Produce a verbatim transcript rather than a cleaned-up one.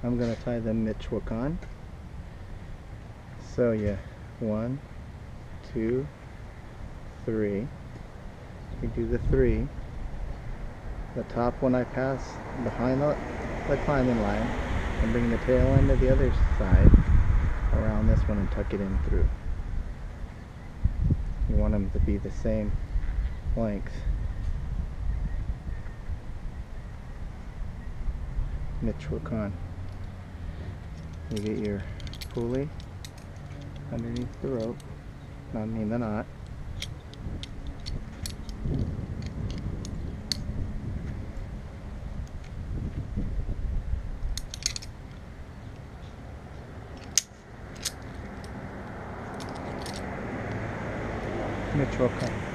I'm going to tie the Michoacan. So yeah, one, two, three. We do the three. The top one I pass behind the, the climbing line and bring the tail end of the other side around this one and tuck it in through. You want them to be the same length. Michoacan. You get your pulley underneath the rope, I mean the knot. Michoacan.